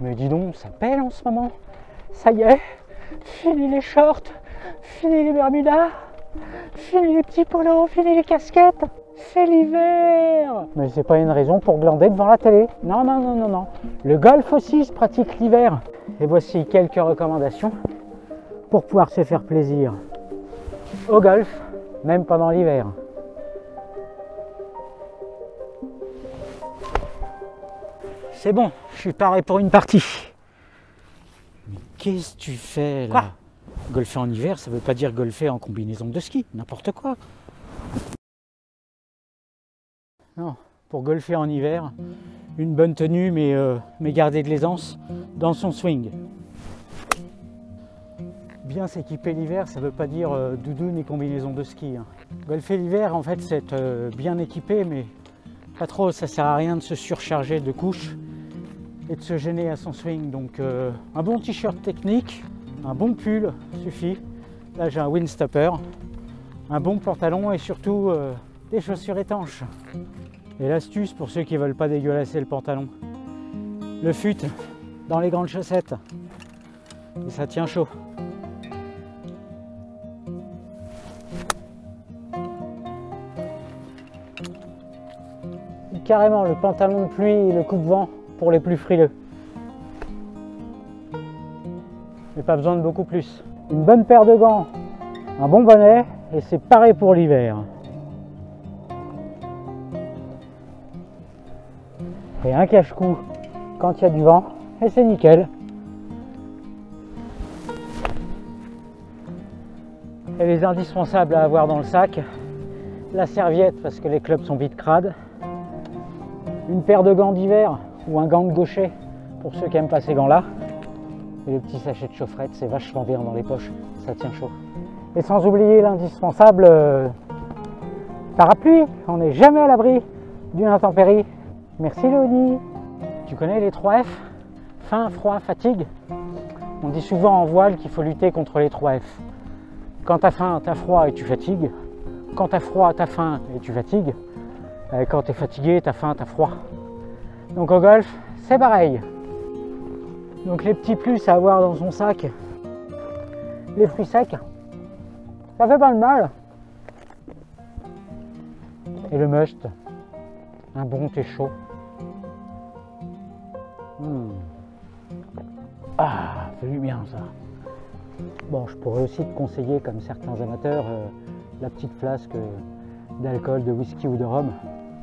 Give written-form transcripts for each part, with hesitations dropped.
Mais dis donc, ça pèle en ce moment. Ça y est, fini les shorts, fini les bermudas, fini les petits polos, fini les casquettes. C'est l'hiver. Mais c'est pas une raison pour glander devant la télé. Non, non, non, non, non. Le golf aussi se pratique l'hiver. Et voici quelques recommandations pour pouvoir se faire plaisir au golf, même pendant l'hiver. C'est bon, je suis paré pour une partie. Mais qu'est-ce que tu fais là? Quoi? Golfer en hiver, ça veut pas dire golfer en combinaison de ski, n'importe quoi. Non, pour golfer en hiver, une bonne tenue, mais garder de l'aisance dans son swing. Bien s'équiper l'hiver, ça veut pas dire doudoune et combinaison de ski. Hein. Golfer l'hiver, en fait, c'est être bien équipé, mais pas trop, ça sert à rien de se surcharger de couches et de se gêner à son swing. Donc un bon t-shirt technique, un bon pull suffit. Là j'ai un windstopper, un bon pantalon et surtout des chaussures étanches. Et l'astuce pour ceux qui ne veulent pas dégueulasser le pantalon, le fut dans les grandes chaussettes. Et ça tient chaud. Et carrément le pantalon de pluie et le coupe-vent pour les plus frileux. Mais pas besoin de beaucoup plus. Une bonne paire de gants, un bon bonnet et c'est pareil pour l'hiver. Et un cache-cou quand il y a du vent et c'est nickel. Et les indispensables à avoir dans le sac, la serviette parce que les clubs sont vite crades, une paire de gants d'hiver ou un gant de gaucher pour ceux qui n'aiment pas ces gants-là. Et le petit sachet de chaufferette, c'est vachement bien dans les poches, ça tient chaud. Et sans oublier l'indispensable parapluie, on n'est jamais à l'abri d'une intempérie. Merci Léonie. Tu connais les 3 F? Faim, froid, fatigue. On dit souvent en voile qu'il faut lutter contre les 3 F. Quand t'as faim, t'as froid et tu fatigues. Quand t'as froid, t'as faim et tu fatigues. Et quand t'es fatigué, t'as faim, t'as froid. Donc au golf, c'est pareil. Donc les petits plus à avoir dans son sac, les fruits secs, ça fait pas de mal. Et le must, un bon thé chaud. Ah, ça fait du bien ça. Bon, je pourrais aussi te conseiller, comme certains amateurs, la petite flasque d'alcool, de whisky ou de rhum.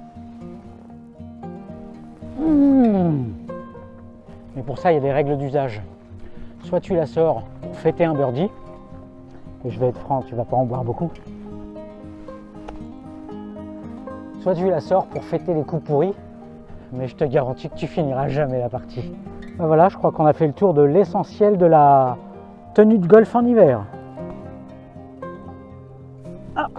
Mais pour ça, il y a des règles d'usage. Soit tu la sors pour fêter un birdie, et je vais être franc, tu vas pas en boire beaucoup. Soit tu la sors pour fêter les coups pourris, mais je te garantis que tu finiras jamais la partie. Ben voilà, je crois qu'on a fait le tour de l'essentiel de la tenue de golf en hiver. Ah.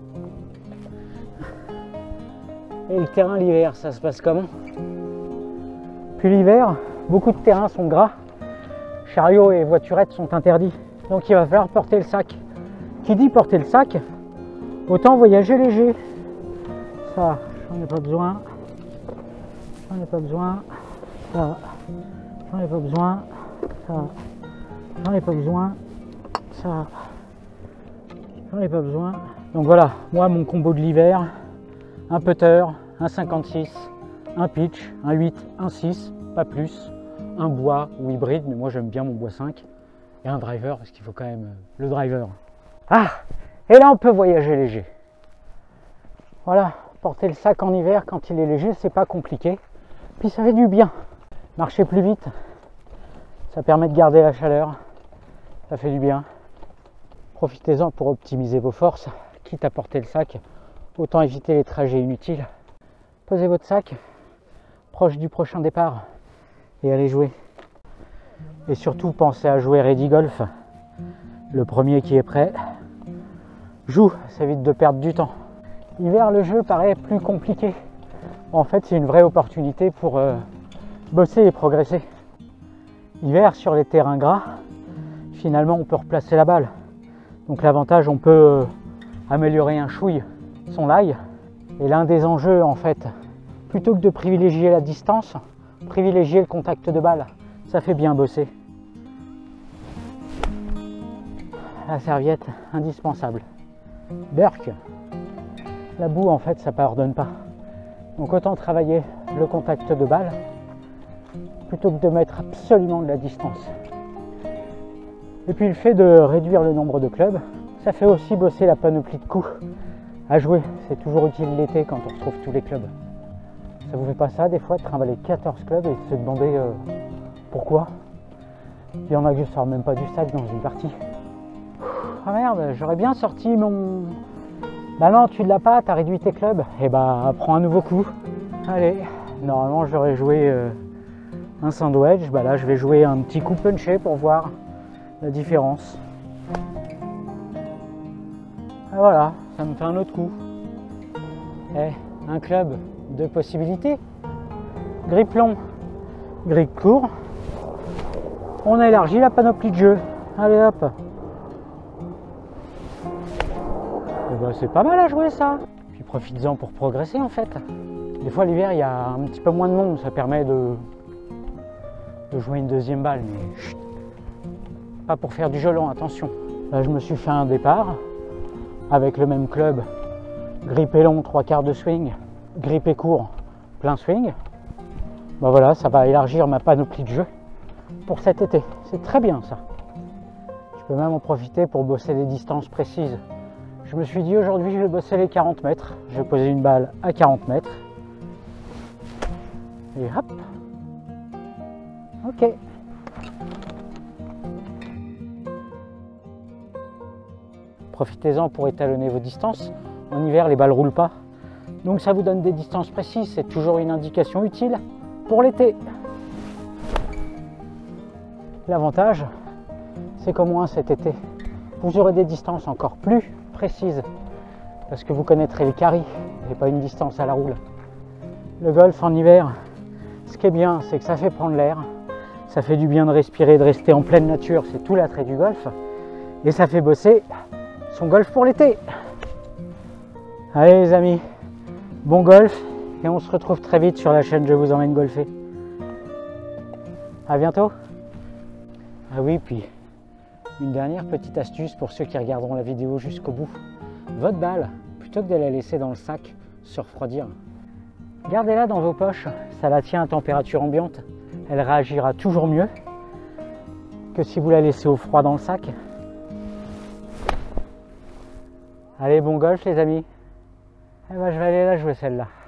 Et le terrain l'hiver, ça se passe comment? Puis l'hiver, beaucoup de terrains sont gras, chariots et voiturettes sont interdits. Donc il va falloir porter le sac. Qui dit porter le sac, autant voyager léger. Ça, j'en ai pas besoin. J'en ai pas besoin. Ça, j'en ai pas besoin. Ça, j'en ai pas besoin. Ça, j'en ai pas besoin. Donc voilà, moi mon combo de l'hiver, un putter, un 56, un pitch, un 8, un 6, pas plus, un bois ou hybride, mais moi j'aime bien mon bois 5, et un driver, parce qu'il faut quand même le driver. Ah, et là on peut voyager léger. Voilà, porter le sac en hiver quand il est léger, c'est pas compliqué, puis ça fait du bien. Marcher plus vite, ça permet de garder la chaleur, ça fait du bien. Profitez-en pour optimiser vos forces, quitte à porter le sac, autant éviter les trajets inutiles. Posez votre sac proche du prochain départ et allez jouer. Et surtout pensez à jouer Ready Golf. Le premier qui est prêt joue, ça évite de perdre du temps. Hiver, le jeu paraît plus compliqué. En fait, c'est une vraie opportunité pour bosser et progresser. Hiver, sur les terrains gras, finalement on peut replacer la balle. Donc l'avantage, on peut améliorer un chouille son lie. Et l'un des enjeux, en fait, plutôt que de privilégier la distance, privilégier le contact de balle. ça fait bien bosser. La serviette, indispensable. Burk. La boue, en fait, ça ne pardonne pas. Donc autant travailler le contact de balle plutôt que de mettre absolument de la distance. Et puis le fait de réduire le nombre de clubs, ça fait aussi bosser la panoplie de coups à jouer. C'est toujours utile l'été quand on retrouve tous les clubs. Ça vous fait pas ça des fois de trimballer 14 clubs et de se demander pourquoi? Il y en a que je sors même pas du sac dans une partie. Ah merde, j'aurais bien sorti mon... Bah non, tu l'as pas, t'as réduit tes clubs. Et bah prends un nouveau coup. Allez, normalement j'aurais joué un sandwich. Bah là je vais jouer un petit coup punché pour voir la différence. Ah voilà, ça me fait un autre coup. Eh, un club, deux possibilités. Grip long, grip court. On a élargi la panoplie de jeu. Allez hop. Et bah, c'est pas mal à jouer ça. Puis profites-en pour progresser en fait. Des fois l'hiver il y a un petit peu moins de monde, ça permet de jouer une deuxième balle, mais chut, pas pour faire du jolant, attention. Là je me suis fait un départ avec le même club, grippé long, 3/4 de swing, grippé court, plein swing. Bah voilà, ça va élargir ma panoplie de jeu pour cet été. C'est très bien ça. Je peux même en profiter pour bosser des distances précises. Je me suis dit aujourd'hui je vais bosser les 40 mètres. Je vais poser une balle à 40 mètres. Et hop. Ok. Profitez-en pour étalonner vos distances. En hiver, les balles ne roulent pas. Donc ça vous donne des distances précises. C'est toujours une indication utile pour l'été. L'avantage, c'est qu'au moins cet été, vous aurez des distances encore plus précises. Parce que vous connaîtrez les carrés et pas une distance à la roule. Le golf en hiver, ce qui est bien, c'est que ça fait prendre l'air. Ça fait du bien de respirer, de rester en pleine nature. C'est tout l'attrait du golf. Et ça fait bosser son golf pour l'été. Allez les amis, bon golf et on se retrouve très vite sur la chaîne Je vous emmène golfer. À bientôt. Ah oui, puis une dernière petite astuce pour ceux qui regarderont la vidéo jusqu'au bout. Votre balle, plutôt que de la laisser dans le sac se refroidir, gardez-la dans vos poches, ça la tient à température ambiante. Elle réagira toujours mieux que si vous la laissez au froid dans le sac. Allez, bon golf les amis. Eh ben, je vais aller la jouer celle-là.